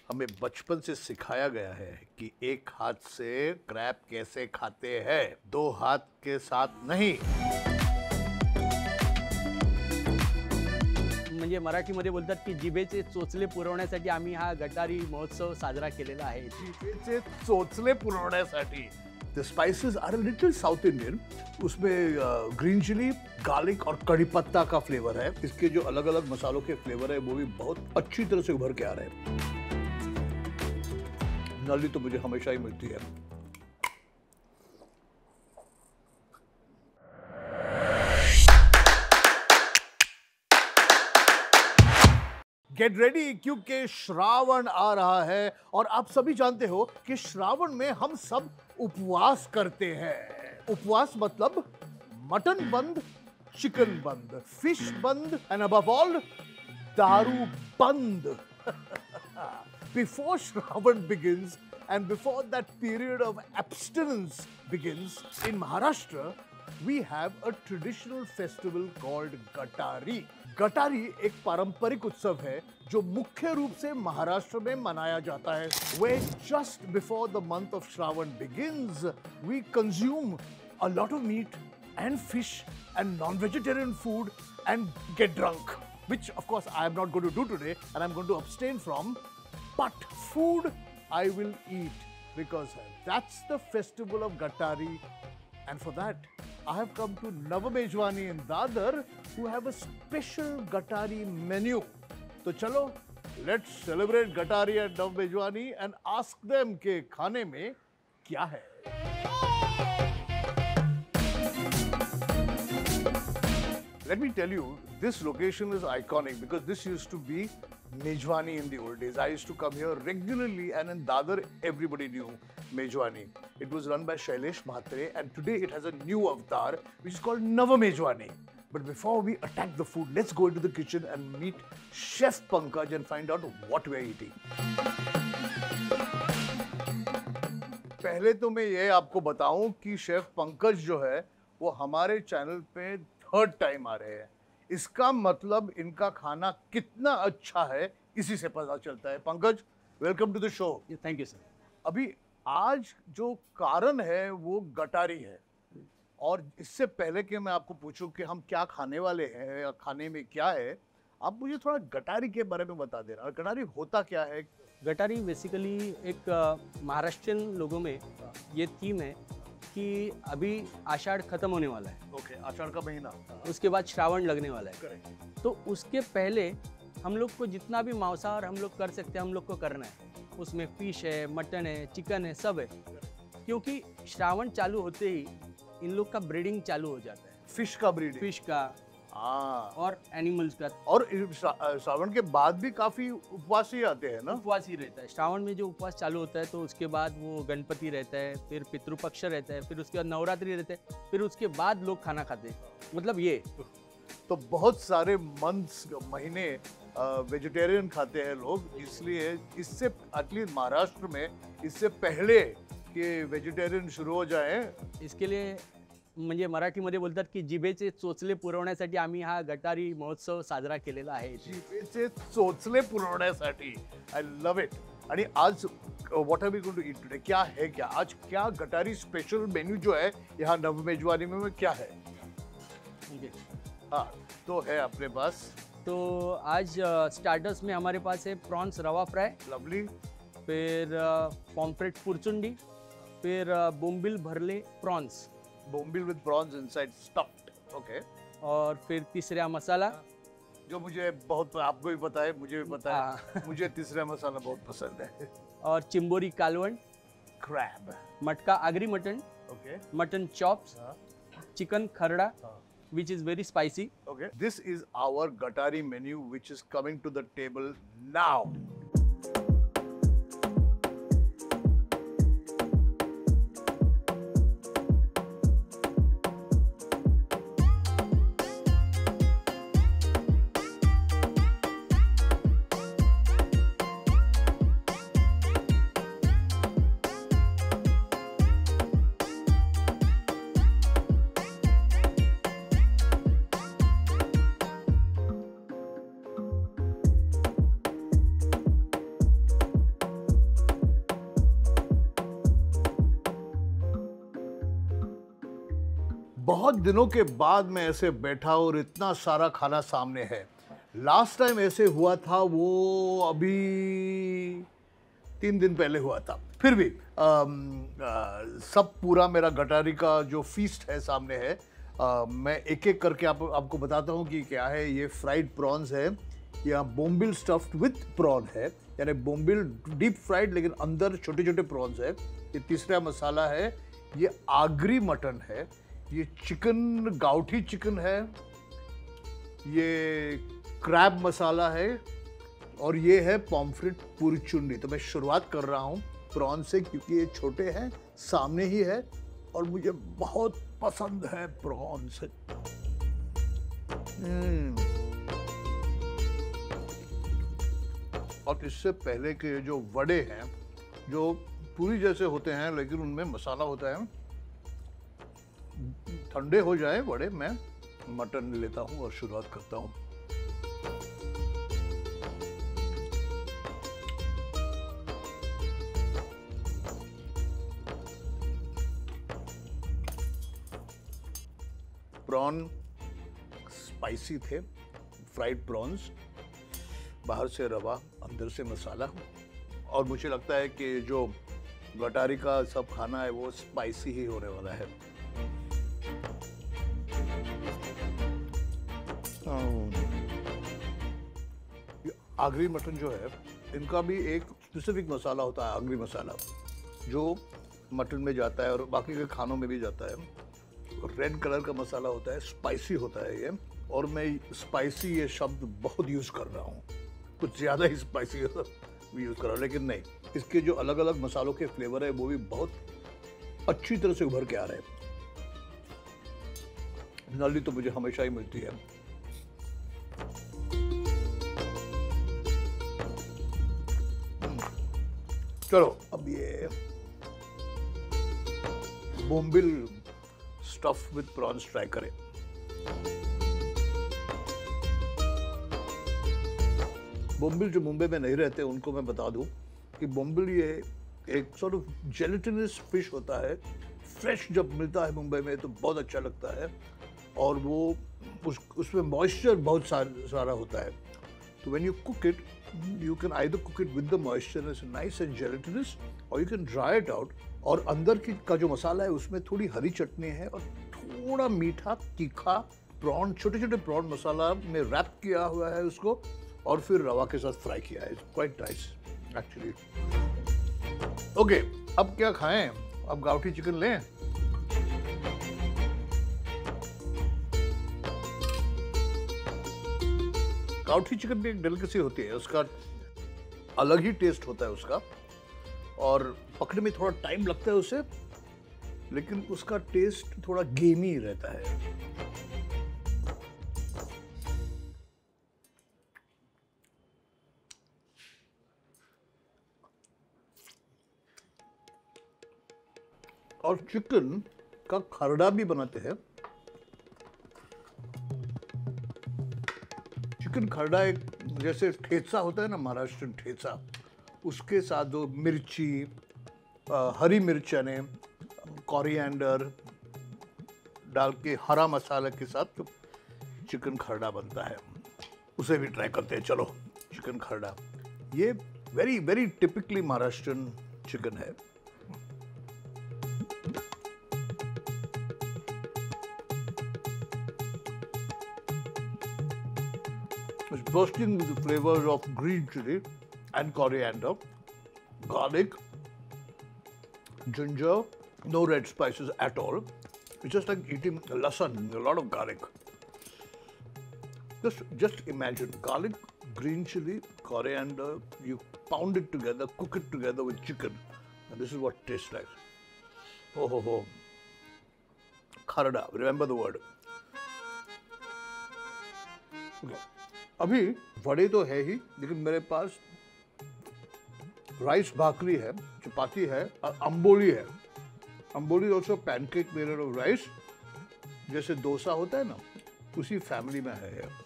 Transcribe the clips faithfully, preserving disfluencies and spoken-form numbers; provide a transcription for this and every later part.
हमें बचपन से सिखाया गया है कि एक हाथ से क्रैब कैसे खाते हैं, दो हाथ के साथ नहीं। म्हणजे मराठीमध्ये बोलतात की जिभेचे चोचले पुरवण्यासाठी आम्ही हा गटारी महोत्सव साजरा केलेला आहे। जिभेचे चोचले पुरवण्यासाठी। The spices are a little South Indian. उसमें ग्रीन चिली, गार्लिक और कड़ी पत्ता का फ्लेवर है। इसके जो अलग अलग मसालों के फ्लेवर है वो भी बहुत अच्छी तरह से उभर के आ रहे हैं। नली तो मुझे हमेशा ही मिलती है। गेट रेडी क्योंकि श्रावण आ रहा है और आप सभी जानते हो कि श्रावण में हम सब उपवास करते हैं। उपवास मतलब मटन बंद, चिकन बंद, फिश बंद एंड अबव ऑल दारू बंद। Before Shravan begins and before that period of abstinence begins, in Maharashtra, we have a traditional festival called Gatari. Gatari एक पारंपरिक उत्सव है जो मुख्य रूप से महाराष्ट्र में मनाया जाता है। Where just before the month of Shravan begins, we consume a lot of meat and fish and non-vegetarian food and get drunk, which of course I am not going to do today and I'm going to abstain from. But food I will eat because that's the festival of Gatari, and for that I have come to Nav Mejwani in Dadar who have a special Gatari menu. So chalo, let's celebrate Gatari at Nav Mejwani and ask them ke खाने में क्या है। Let me tell you, this location is iconic because this used to be Mejwani in the old days. I used to come here regularly, and in Dadar, everybody knew Mejwani. It was run by Shailesh Mhatre, and today it has a new avatar, which is called Nava Mejwani. But before we attack the food, let's go into the kitchen and meet Chef Pankaj and find out what we're eating. पहले तो मैं ये आपको बताऊं कि chef Pankaj जो है वो हमारे चैनल पे थर्ड टाइम आ रहे हैं। इसका मतलब इनका खाना कितना अच्छा है इसी से पता चलता है। Pankaj, welcome to the show. Thank you sir. अभी आज जो कारण है वो गटारी है, और इससे पहले कि मैं आपको पूछूं कि हम क्या खाने वाले हैं या खाने में क्या है, आप मुझे थोड़ा गटारी के बारे में बता देना। और गटारी होता क्या है? गटारी बेसिकली एक महाराष्ट्रियन लोगों में ये थीम है कि अभी आषाढ़ खत्म होने वाला है। ओके, आषाढ़ का महीना, उसके बाद श्रावण लगने वाला है। करेक्ट। तो उसके पहले हम लोग को जितना भी मांसाहार हम लोग कर सकते हैं हम लोग को करना है। उसमें फिश है, मटन है, चिकन है, सब है, क्योंकि श्रावण चालू होते ही इन लोग का ब्रीडिंग चालू हो जाता है। फिश का ब्रीडिंग? फिश का, हाँ, और एनिमल्स का। और श्रावण के बाद भी काफी उपवासी आते हैं ना? उपवासी रहता है। श्रावण में जो उपवास चालू होता है तो उसके बाद वो गणपति रहता है, फिर पितृपक्ष रहता है, फिर उसके बाद नवरात्रि रहता है, फिर उसके बाद लोग खाना खाते हैं। मतलब ये तो बहुत सारे मंथ्स, महीने वेजिटेरियन खाते हैं लोग, इसलिए इससे एटलीस्ट महाराष्ट्र में इससे पहले कि वेजिटेरियन शुरू हो जाए, इसके लिए म्हणजे मराठीमध्ये बोलतात की जिभेचे चोचले पुरवण्यासाठी आम्ही हा गटारी महोत्सव साजरा केलेला आहे। जिभेचे चोचले पुरवण्यासाठी, आई लव इट। आणि आज what are we going to eat today? क्या है, क्या आज क्या गटारी स्पेशल मेन्यू जो है यहाँ नव मेजवानी में क्या है? हाँ, तो है अपने पास। तो आज स्टार्टर्स में हमारे पास है प्रॉन्स रवा फ्राई, लवली, फिर पॉम्फ्रेट फुरचुंडी, फिर बोम्बिल भरले prawns, bombil with prawns inside stuffed. Okay. और फिर तीसरा मसाला जो मुझे बहुत, आपको भी पता है, मुझे भी पता है, मुझे तीसरा मसाला बहुत पसंद है। और चिंबोरी कालवण, क्रैब, मटका Agri mutton, okay, mutton chops, chicken खरड़ा, which is very spicy. Okay, this is our Gatari menu which is coming to the table now. बहुत दिनों के बाद मैं ऐसे बैठा और इतना सारा खाना सामने है। लास्ट टाइम ऐसे हुआ था वो अभी तीन दिन पहले हुआ था। फिर भी आम, आ, सब पूरा मेरा गटारी का जो फीस्ट है सामने है। आ, मैं एक एक करके आप, आपको बताता हूँ कि क्या है। ये फ्राइड प्रॉन्स है, या बोम्बिल स्टफ्ड विथ प्रॉन है, यानी बोम्बिल डीप फ्राइड लेकिन अंदर छोटे छोटे प्रॉन्स है। ये तीसरा मसाला है, ये आगरी मटन है, ये चिकन गाउठी चिकन है, ये क्रैब मसाला है, और ये है पॉम्फ्रेट पूरी चुन्नी। तो मैं शुरुआत कर रहा हूँ प्रॉन से क्योंकि ये छोटे हैं, सामने ही है और मुझे बहुत पसंद है प्रॉन से। और इससे पहले के जो वड़े हैं, जो पूरी जैसे होते हैं लेकिन उनमें मसाला होता है, ठंडे हो जाए वड़े, मैं मटन लेता हूँ और शुरुआत करता हूँ। प्रॉन स्पाइसी थे, फ्राइड प्रॉन्स, बाहर से रवा अंदर से मसाला, और मुझे लगता है कि जो गटारी का सब खाना है वो स्पाइसी ही होने वाला है। आगरी मटन जो है, इनका भी एक स्पेसिफिक मसाला होता है, आगरी मसाला, जो मटन में जाता है और बाकी के खानों में भी जाता है। रेड कलर का मसाला होता है, स्पाइसी होता है ये, और मैं स्पाइसी ये शब्द बहुत यूज़ कर रहा हूँ, कुछ ज़्यादा ही स्पाइसी यूज़ कर रहा हूँ, लेकिन नहीं, इसके जो अलग अलग मसालों के फ्लेवर है वो भी बहुत अच्छी तरह से उभर के आ रहे हैं। नली तो मुझे हमेशा ही मिलती है। चलो अब ये bombil stuff with prawns try करें। बोम्बिल जो मुंबई में नहीं रहते उनको मैं बता दूं कि बोम्बिल ये एक सॉर्ट ऑफ जेलेटिनस फिश होता है। फ्रेश जब मिलता है मुंबई में तो बहुत अच्छा लगता है, और वो उस उसमें मॉइस्चर बहुत सार, सारा होता है। तो when you cook it, you can either cook it with the moisture and it's nice and gelatinous, or you can dry it out। और अंदर की का जो मसाला है उसमें थोड़ी हरी चटनी है और थोड़ा मीठा तीखा प्रॉन, छोटे छोटे प्रॉन मसाला में रैप किया हुआ है उसको, और फिर रवा के साथ फ्राई किया है। It's quite nice actually. Okay, अब क्या खाएं? अब गाउठी चिकन लें। गाउठी चिकन भी एक डेलिकेसी होती है, उसका अलग ही टेस्ट होता है उसका, और पकने में थोड़ा टाइम लगता है उसे, लेकिन उसका टेस्ट थोड़ा गेमी रहता है। और चिकन का खरड़ा भी बनाते हैं। चिकन खरड़ा एक जैसे ठेचा होता है ना, महाराष्ट्रन ठेचा, उसके साथ दो मिर्ची, आ, हरी मिर्चने, कोरिएंडर डाल के हरा मसाला के साथ तो चिकन खरड़ा बनता है, उसे भी ट्राई करते हैं। चलो, चिकन खरड़ा ये very very typically Maharashtrian chicken है। It's bursting with the flavors of green chili and coriander, garlic, ginger, no red spices at all. It's just like eating lasan, a lot of garlic. Just, just imagine garlic, green chili, coriander, you pound it together, cook it together with chicken, and this is what it tastes like. Oh, ho, ho. Kharda, remember the word. Okay. अभी वड़े तो है ही, लेकिन मेरे पास rice भाकरी है, चपाती है और अंबोली है। Amboli also pancake made of rice, जैसे डोसा होता है ना, उसी फैमिली में है ये।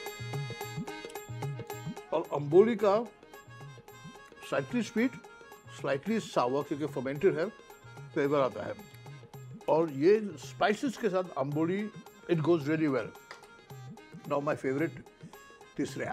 और अंबोली का साइट्री स्वीट, स्लाइटली सावर क्योंकि फर्मेंटेड है, फ्लेवर आता है। और ये स्पाइसेस के साथ amboli, it goes really well. Now my favourite तिसरा।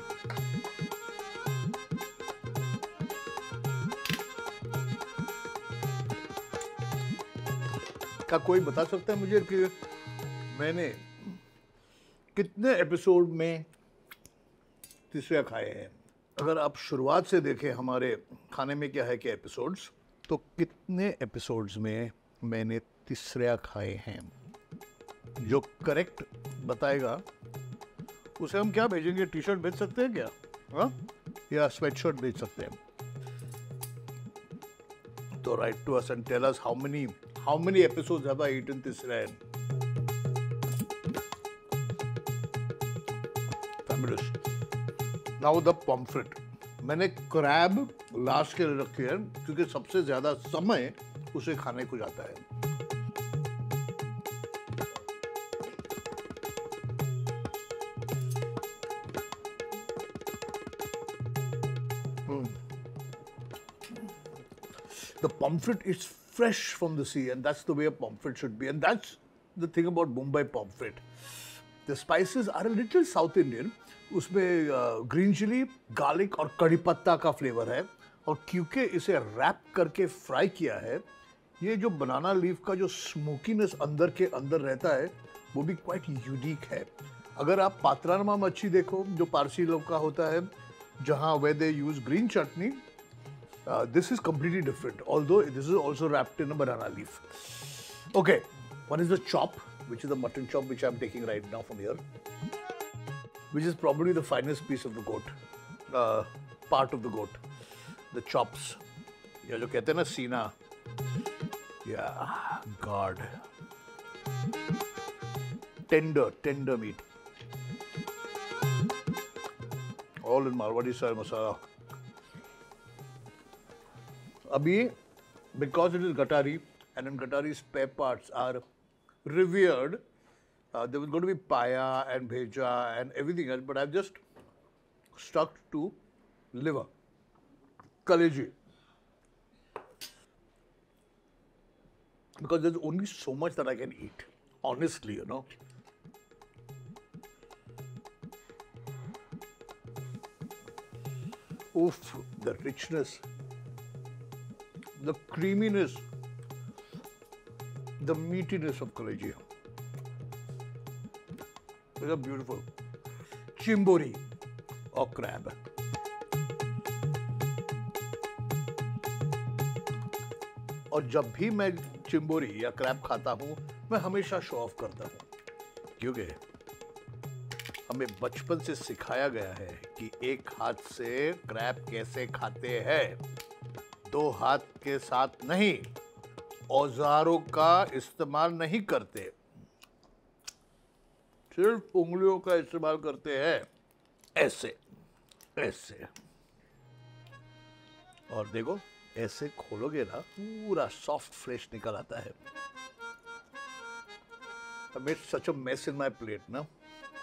क्या कोई बता सकता है मुझे कि मैंने कितने एपिसोड में तिसरा खाए हैं? अगर आप शुरुआत से देखें हमारे खाने में क्या है क्या एपिसोड्स, तो कितने एपिसोड्स में मैंने तिसरा खाए हैं? जो करेक्ट बताएगा उसे हम क्या भेजेंगे? टी शर्ट भेज सकते हैं क्या? हाँ, या स्वेट शर्ट भेज सकते हैं? तो write to us and tell us how many how many episodes have I eaten तिसरा। फैबुलस। Now the pomfret. मैंने क्रैब लास्ट के लिए रखी है क्योंकि सबसे ज्यादा समय उसे खाने को जाता है। The pomfret is fresh from the sea, and that's the way a pomfret should be. And that's the thing about Mumbai pomfret. The spices are a little South Indian. उसमें ग्रीन चिली, गार्लिक और कड़ी पत्ता का flavour है। और क्योंकि इसे rap करके फ्राई किया है, ये जो बनाना लीफ का जो स्मोकीनेस अंदर के अंदर रहता है वो भी क्वाइट यूनिक है। अगर आप पात्रानमा मच्छी देखो जो पारसी लोग का होता है, जहाँ वे they use green chutney, Uh, this is completely different, although this is also wrapped in a banana leaf. Okay, one is the chop, which is the mutton chop, which I'm taking right now from here, which is probably the finest piece of the goat, uh, part of the goat, the chops. Yeah, जो कहते हैं ना सीना. Yeah, God. Tender, tender meat. All in Marwadi style masala. Abhi, because it is Gatari, and in Gatari spare parts are revered, uh, there was going to be paya and bheja and everything else, but I've just stuck to liver, kaleji, because there's only so much that I can eat, honestly, you know. Oof, the richness, the creaminess, the meatiness of kaleji. These are beautiful. Chimbori or crab. और जब भी मैं चिम्बोरी या crab खाता हूँ, मैं हमेशा show off करता हूँ, क्योंकि हमें बचपन से सिखाया गया है कि एक हाथ से क्रैब कैसे खाते हैं, दो हाथ के साथ नहीं, औजारों का इस्तेमाल नहीं करते, सिर्फ उंगलियों का इस्तेमाल करते हैं, ऐसे ऐसे। और देखो ऐसे खोलोगे ना, पूरा सॉफ्ट फ्लेश निकल आता है। I made such a mess in my plate, na?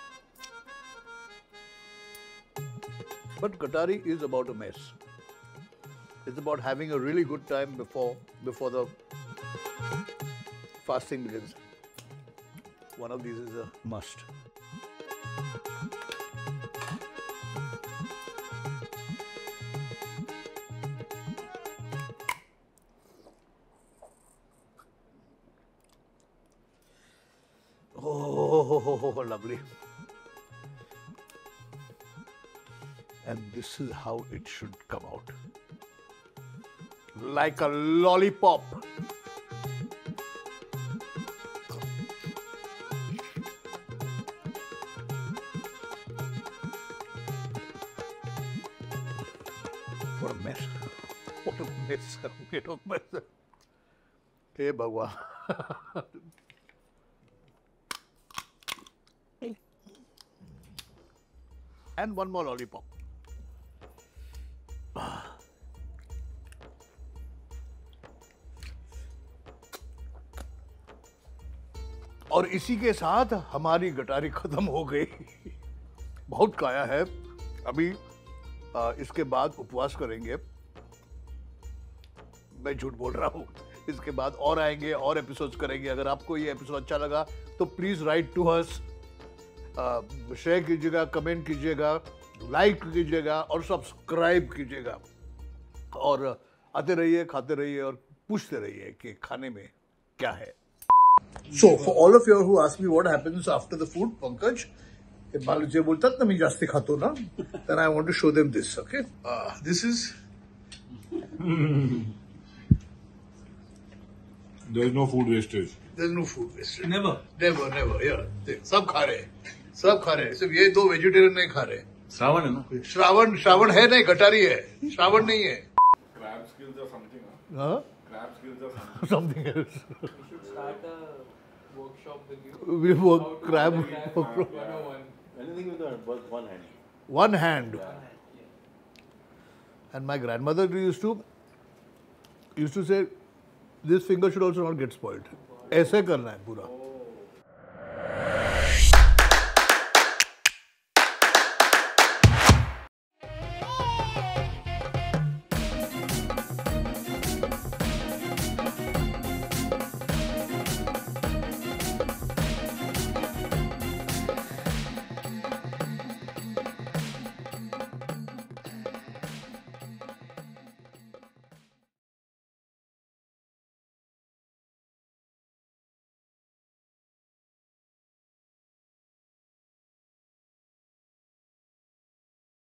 But Gatari is about a mess. It's about having a really good time before before the fasting begins. One of these is a must. Oh, lovely. And this is how it should come out. Like a lollipop. What a mess. What a mess. What a mess. Hey, Bhagwan. And one more lollipop. और इसी के साथ हमारी गटारी खत्म हो गई। बहुत खाया है, अभी आ, इसके बाद उपवास करेंगे। मैं झूठ बोल रहा हूँ। इसके बाद और आएंगे और एपिसोड्स करेंगे। अगर आपको ये एपिसोड अच्छा लगा तो please write to us, share कीजिएगा, कमेंट कीजिएगा, लाइक कीजिएगा और सब्सक्राइब कीजिएगा। और आते रहिए, खाते रहिए और पूछते रहिए कि खाने में क्या है। So for all of you who ask me what happens after the food, Pankaj, मला जे बोलतात ना मी जास्ती खातो ना, then I want to show them this, okay? Uh, this is There is no food wastage. there's no food wasted. Never. Never, never. Yeah, देख, सब खा रहे हैं, सब खा रहे हैं, सिर्फ ये दो वेजिटेरियन नहीं खा रहे। श्रावण है ना? श्रावण श्रावण है नहीं, गटारी है, श्रावण नहीं है। Crab skills or something. Huh? हाँ? Crab skills or something. Something else. We should start a workshop with you. We work How to crab. do crab one oh one. Anything with the with one hand. One hand. And my grandmother used to used to say, this finger should also not get spoiled. ऐसे करना है पूरा।